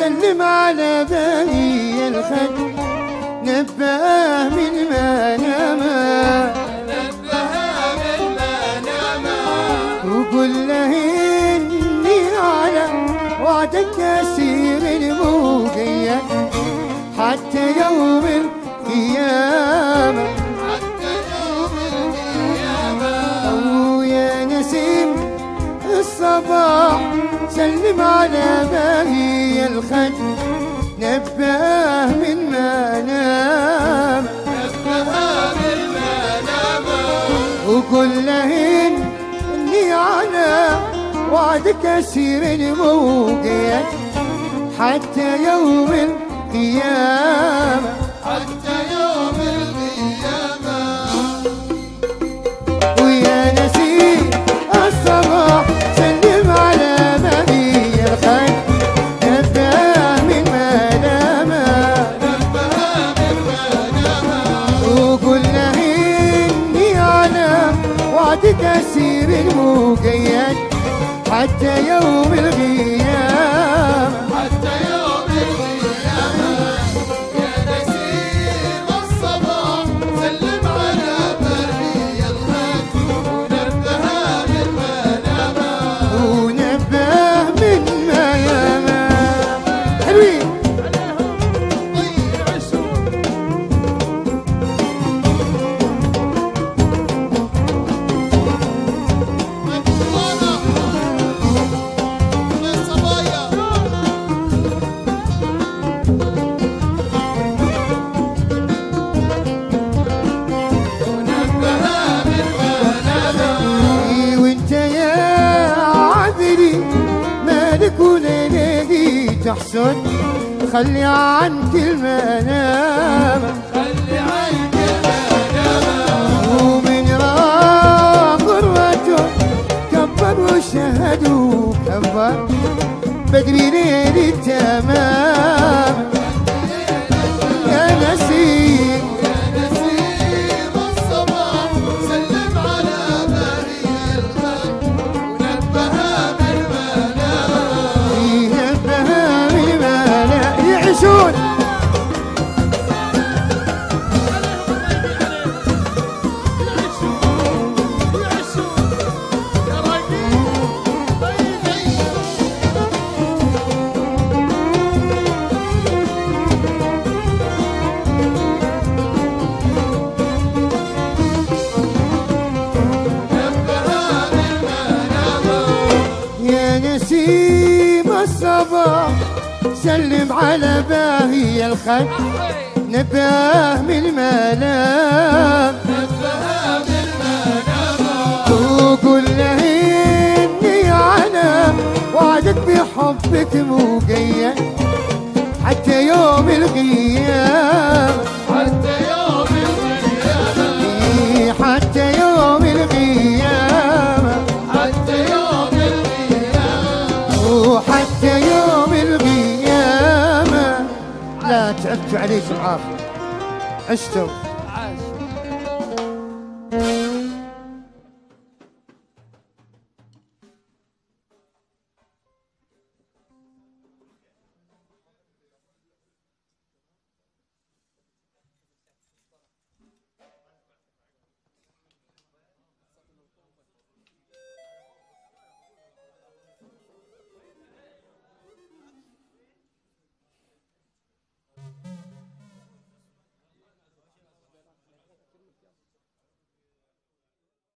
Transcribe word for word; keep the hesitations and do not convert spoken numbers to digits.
سلم على باقي الخد نباه من ما نما نباه من ما نما وقل له إني على وعدك أسير المقيد حتى يوم القيامة حتى يوم القيامة. ويا نسيم الصباح سلم على باقي الخد نباه من ما نام نباه من ما نما وقل له إني على وعدك أسير الموقيت حتى يوم القيامة حتى يوم القيامة. ويا نسيم الصباح سلم على باقي الخد نباه من ما نام نباه من ما نما وقل له إني على وعدك أسير المقيد حتى يوم القيامة حتى يوم القيامة. يا نسيم الصباح سلم على بري الخد ونبه من ما نما ونباه من ما ياما. حلوين إي وانت يا عذري مالك وليلي تحسن خلي عنك المنامة خلي عنك المنامة ومن راى غرته كبر وشهد وكبر بدري ليل التمام يا نسيم يا نسيم الصباح سلم على بري الخد ونبه من ما نما ينبه بما لا يعيشون يا نسيم الصباح سلم على باهي الخد نباه من المنام نبه من ما نما وقل له إني على وعدك بحبك مقيد حتى يوم القيامة حتى يوم القيامة. حتى يوم القيامة حتى يوم القيامة. وحتى يوم القيامة. لا تعبت عليكم عافية عشتوا.